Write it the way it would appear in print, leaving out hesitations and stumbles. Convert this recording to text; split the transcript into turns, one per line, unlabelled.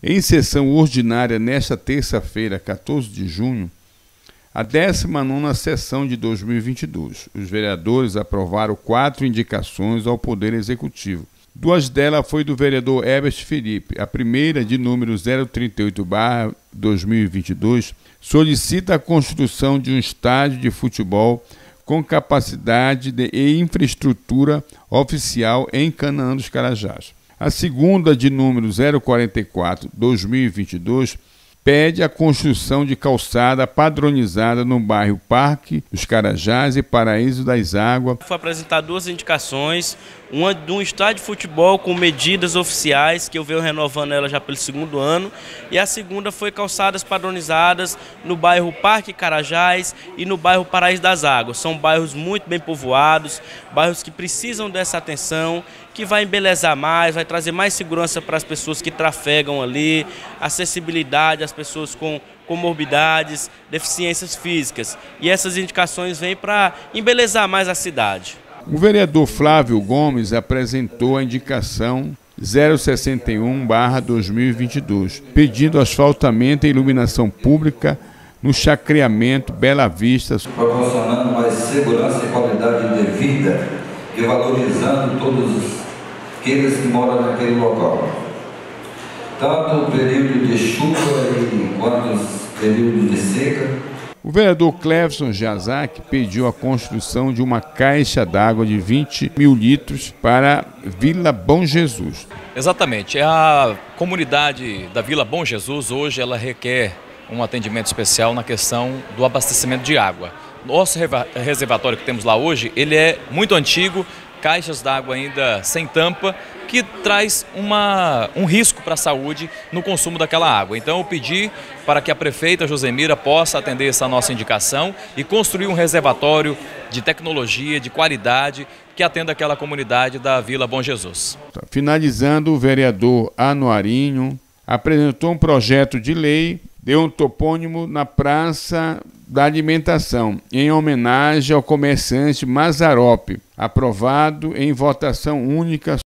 Em sessão ordinária nesta terça-feira, 14 de junho, a 19ª sessão de 2022, os vereadores aprovaram 4 indicações ao Poder Executivo. 2 delas foi do vereador Herbert Felipe. A primeira, de número 038/2022, solicita a construção de um estádio de futebol com capacidade e infraestrutura oficial em Canaã dos Carajás. A segunda, de número 044/2022, pede a construção de calçada padronizada no bairro Parque dos Carajás e Paraíso das Águas.
Foi apresentar 2 indicações, uma de um estádio de futebol com medidas oficiais, que eu venho renovando ela já pelo 2º ano, e a segunda foi calçadas padronizadas no bairro Parque Carajás e no bairro Paraíso das Águas. São bairros muito bem povoados, bairros que precisam dessa atenção, que vai embelezar mais, vai trazer mais segurança para as pessoas que trafegam ali, acessibilidade às pessoas com comorbidades, deficiências físicas. E essas indicações vêm para embelezar mais a cidade.
O vereador Flávio Gomes apresentou a indicação 061/2022, pedindo asfaltamento e iluminação pública no chacreamento Bela Vista,
proporcionando mais segurança e qualidade de vida e valorizando todos aqueles que moram naquele local. Tanto o período de chuva quanto os períodos de seca.
O vereador Cleverson Jazak pediu a construção de uma caixa d'água de 20 mil litros para Vila Bom Jesus.
Exatamente. A comunidade da Vila Bom Jesus hoje ela requer um atendimento especial na questão do abastecimento de água. Nosso reservatório que temos lá hoje, ele é muito antigo, caixas d'água ainda sem tampa, que traz um risco para a saúde no consumo daquela água. Então eu pedi para que a prefeita Josemira possa atender essa nossa indicação e construir um reservatório de tecnologia, de qualidade, que atenda aquela comunidade da Vila Bom Jesus.
Finalizando, o vereador Anuarinho apresentou um projeto de lei, deu um topônimo na Praça da Alimentação, em homenagem ao comerciante Mazzaropi, aprovado em votação única